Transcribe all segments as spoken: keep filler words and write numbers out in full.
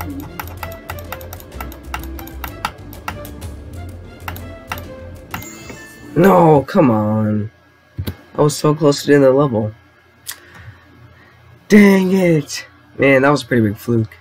No, come on. I was so close to the end of the level. Dang it. Man, that was a pretty big fluke.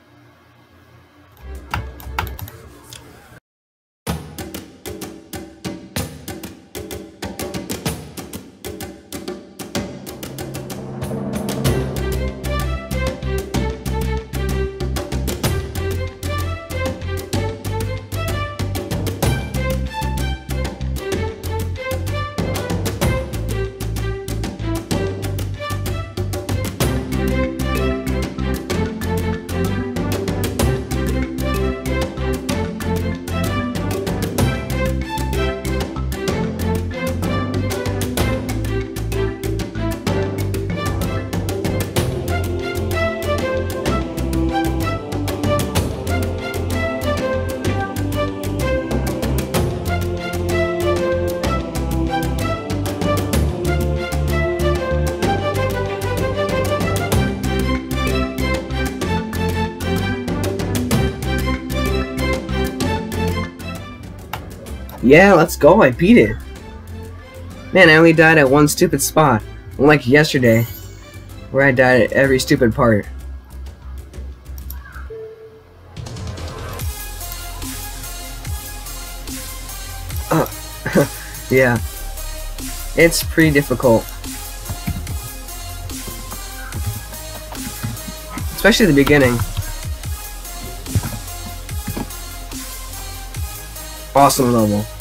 Yeah, let's go, I beat it. Man, I only died at one stupid spot. Unlike yesterday, where I died at every stupid part. Uh, yeah. It's pretty difficult. Especially at the beginning. Awesome level.